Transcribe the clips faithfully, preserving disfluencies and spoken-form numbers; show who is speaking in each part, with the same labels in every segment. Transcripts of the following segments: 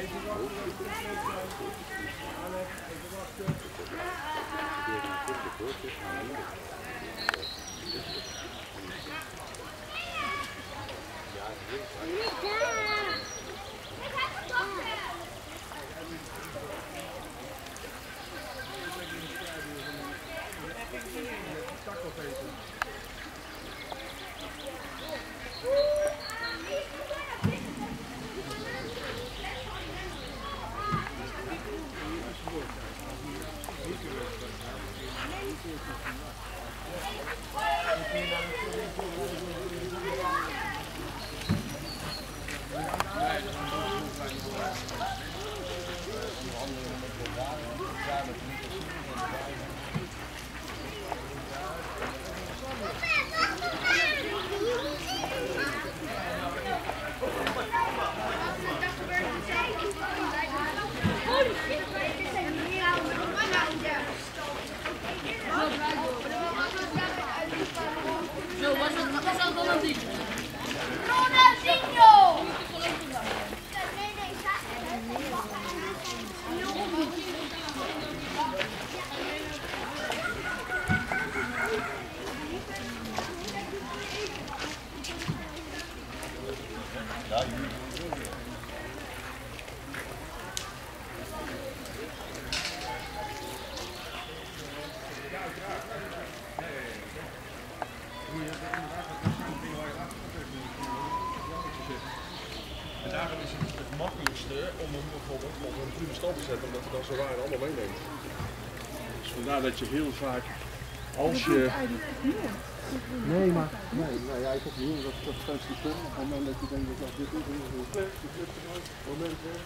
Speaker 1: Dat je heel vaak, als je... Nee, maar... Nee, nou ja, ik heb hier dat dat fancy pen. Op het moment dat je denkt dat dit is, is een klep, je klep eruit, moment hè.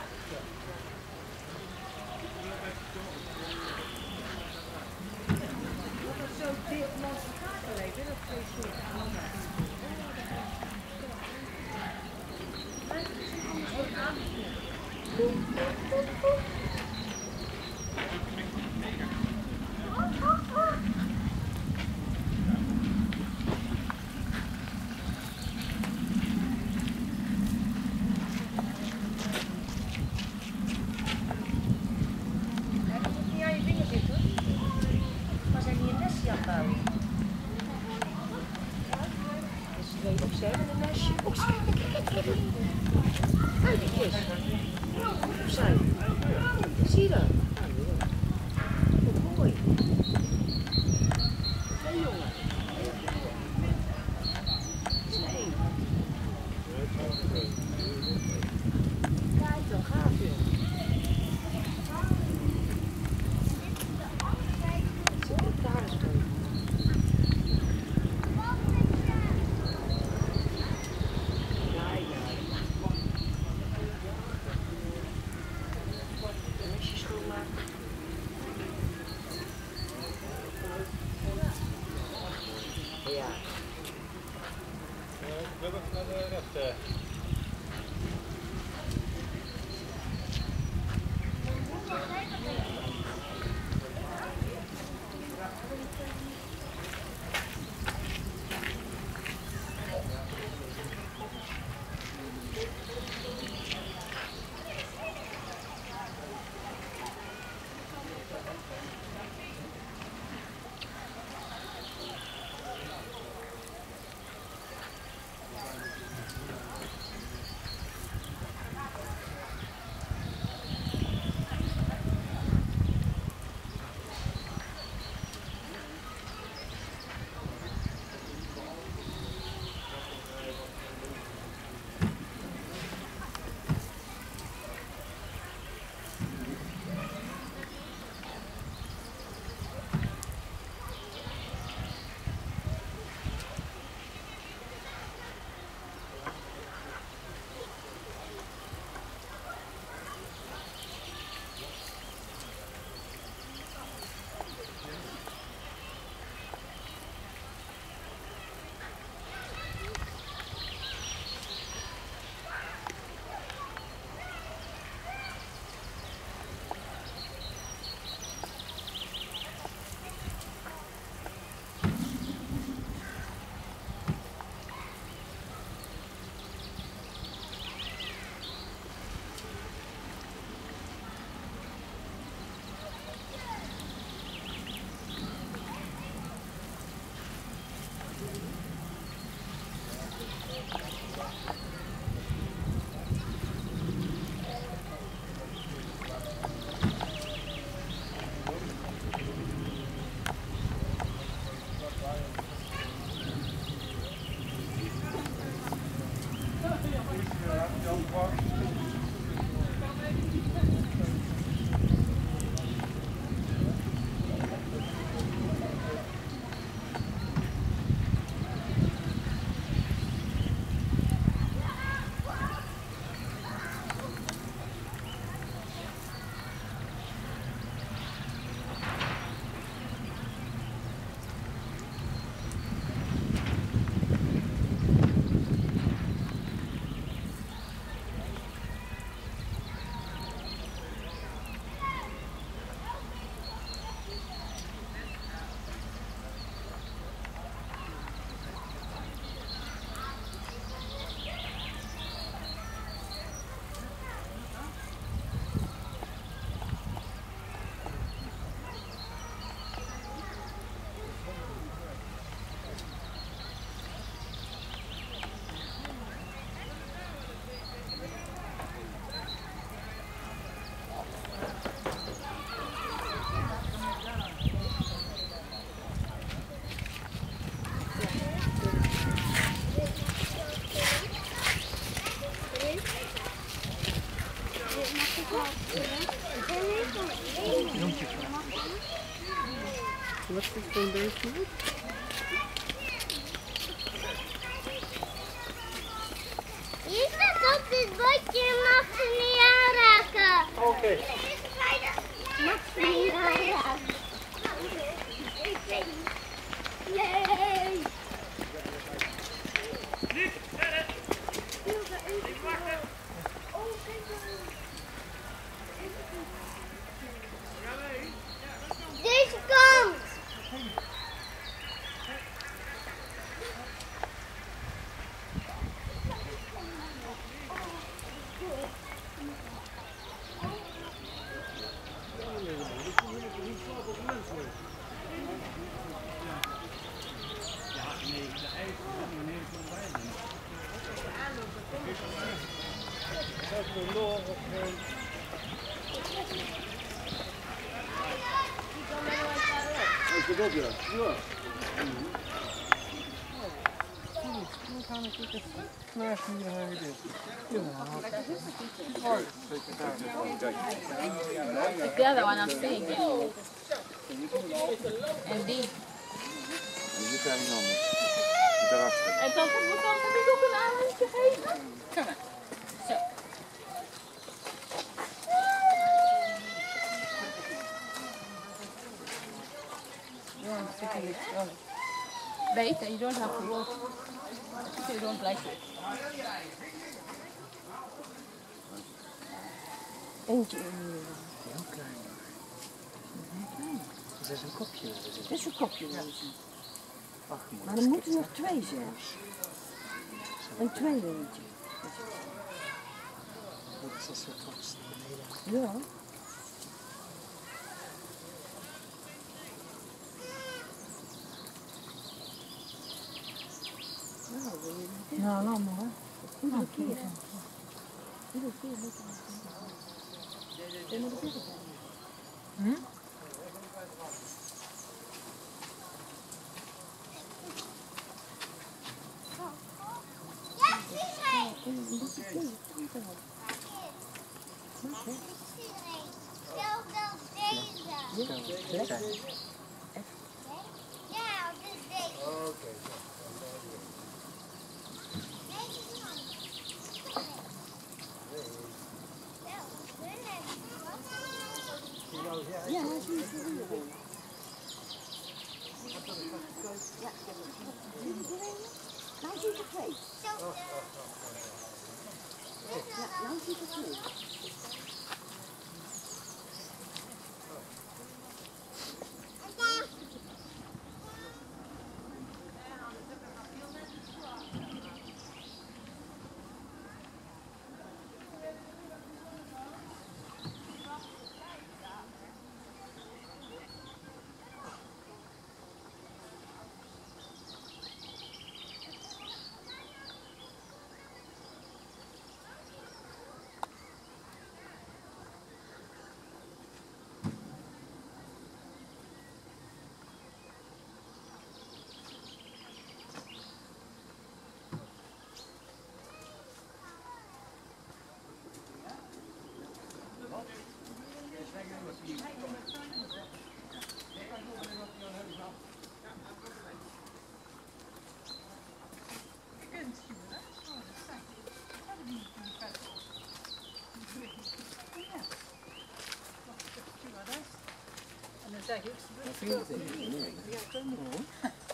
Speaker 2: Dat is zo dicht langs elkaar gelegen, dat twee soorten aandacht. Maar het is een ander soort aandacht.
Speaker 3: Wat is het voor een beestje?
Speaker 2: Hier staat op dit bordje, mag ze niet aanraken.
Speaker 1: Oké. Okay.
Speaker 2: Mag ze niet aanraken. Nee. Deze kant.
Speaker 1: Goed op, ja. Ja.
Speaker 3: Dan gaan we natuurlijk het knaagje hier hangen dit. Ja.
Speaker 4: The other one I'm seeing. En die.
Speaker 1: En hier zijn die handen. Daarachter.
Speaker 4: En dan moet ik dan heb ik ook een aanwezig gegeven. Kom maar. Zo. Wait, you don't have to walk. So you don't like it.
Speaker 3: Eentje in hier. Heel klein. Heel klein. Dat is een kopje. Dat is een kopje. Ach, maar er moeten nog twee zijn. Een tweede eentje. Dat is een soort vast beneden. Ja. Nou, laat maar hoor. Iedere keer. Iedere keer moet je het. Je moet het even doen. Hm?
Speaker 2: Ja, zie hij. Stel wel deze. Ja, dus deze.
Speaker 1: Oké.
Speaker 3: Ja, hij is niet zo goed. Ja, nou ziet er twee. Ja, nou ziet er twee.
Speaker 4: En dan zeg ik,